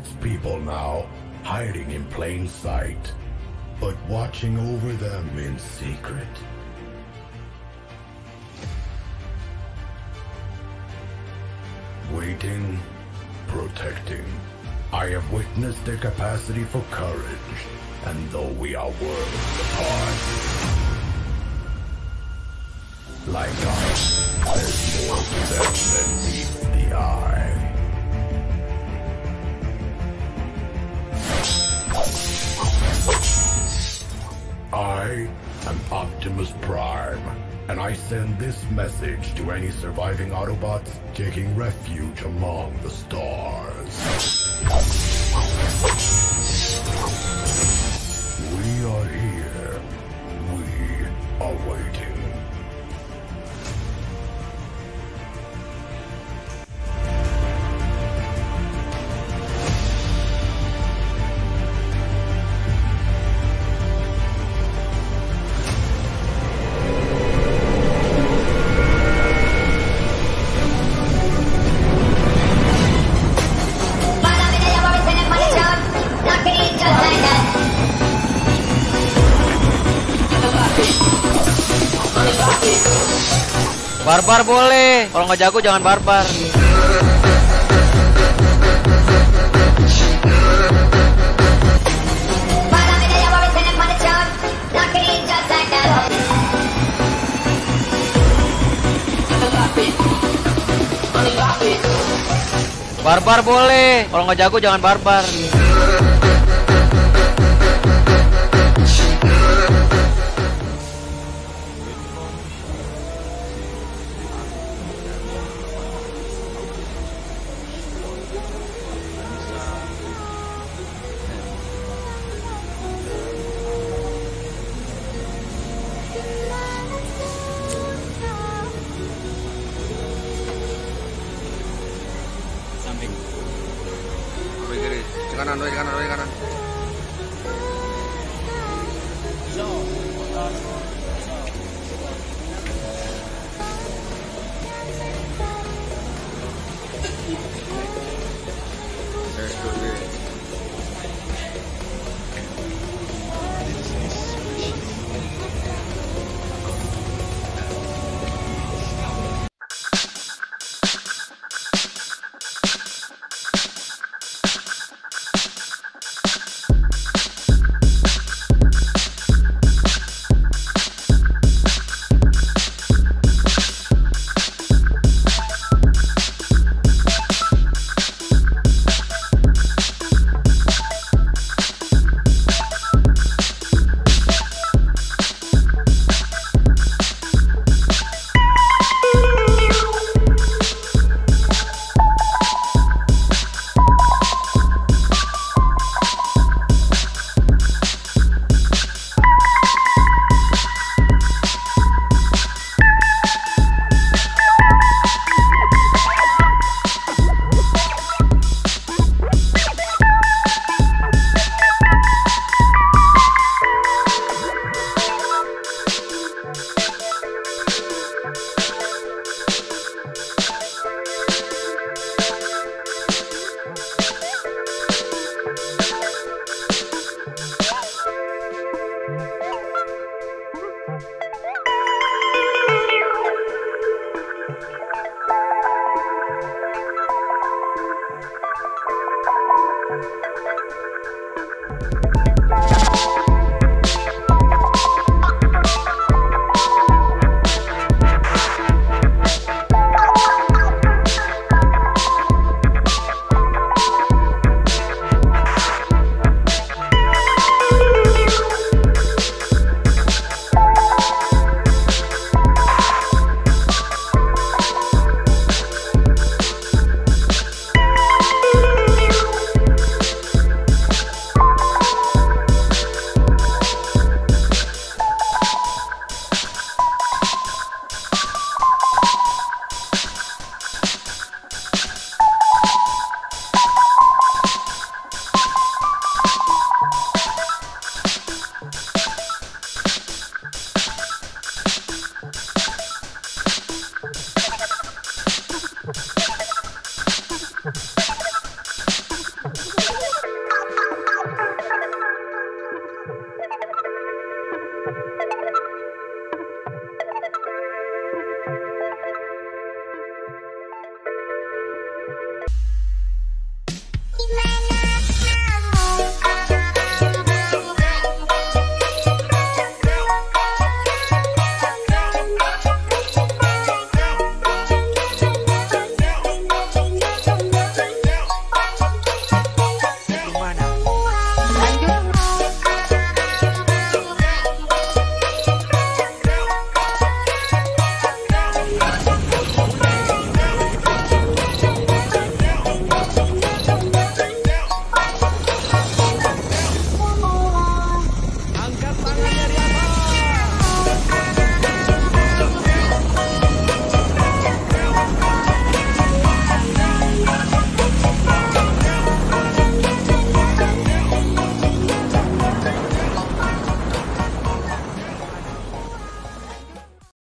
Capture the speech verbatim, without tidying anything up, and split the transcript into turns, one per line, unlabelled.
its people now, hiding in plain sight, but watching over them in secret. Waiting, protecting. I have witnessed their capacity for courage, and though we are worlds apart, like us, there's more to them than meets the eye. I am Optimus Prime, and I send this message to any surviving Autobots taking refuge among the stars. We are here. We are waiting.
Barbar boleh, kalau nggak jago jangan barbar. Barbar boleh, kalau nggak jago jangan barbar.
Samping. Doi kiri, kanan, doi kanan, doi kanan.